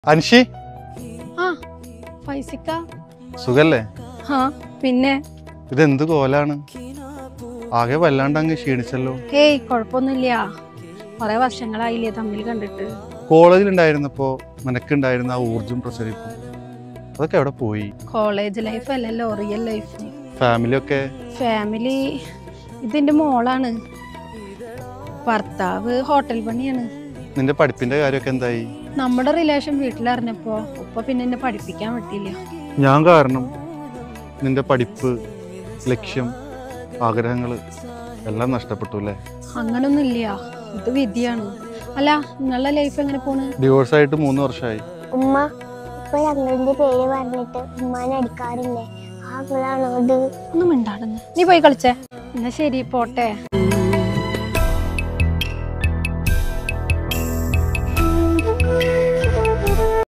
അൻഷി ആ ഫൈസിക്ക സുഖല്ലേ? ആ പിന്നെ ഇതെന്ത് കോലാണ്? ആകെ വല്ലാണ്ട് അങ്ങ് ക്ഷീണിച്ചല്ലോ. ഏയ് കുഴപ്പമൊന്നുമില്ല. കുറെ വർഷങ്ങളായില്ലേ തമ്മിൽ കണ്ടിട്ട്. കോളേജിലുണ്ടായിരുന്നപ്പോ നിനക്കുണ്ടായിരുന്ന ആ ഊർജം പ്രസരിപ്പും അതൊക്കെ എവിടെ പോയി? കോളേജ് ലൈഫ് അല്ലല്ലോ റിയൽ ലൈഫ്. ഫാമിലി ഒക്കെ? ഫാമിലി ഇതിന്റെ മോളാണ്. ഭർത്താവ് ഹോട്ടൽ പണിയാണ്. നിന്റെ പഠിപ്പിന്റെ കാര്യമൊക്കെ എന്തായി? നമ്മുടെ റിലേഷൻ വീട്ടിലറിഞ്ഞപ്പോ ഉപ്പ പിന്നെ എന്നെ പഠിപ്പിക്കാൻ പറ്റില്ല. ഞാൻ കാരണം നിന്റെ പഠിപ്പ്, ലക്ഷ്യം, ആഗ്രഹങ്ങള് എല്ലാം നഷ്ടപ്പെട്ടു അല്ലേ? അങ്ങനൊന്നുമില്ല, ഇത് വിധിയാണ്. അല്ല, നിങ്ങളുടെ ലൈഫ് എങ്ങനെ പോണ്? ഡിവോഴ്സ് ആയിട്ട് 3 വർഷമായി. ഉമ്മ ഇപ്പൊ ഞങ്ങളുടെ പേര് പറഞ്ഞിട്ട് ഉമ്മാനെ അടിക്കാറില്ലേ? ആ ആളാണോ അത്? ഒന്നും മിണ്ടാടുന്നു. നീ പോയി കളിച്ചേ. എന്നാ ശരി, പോട്ടെ.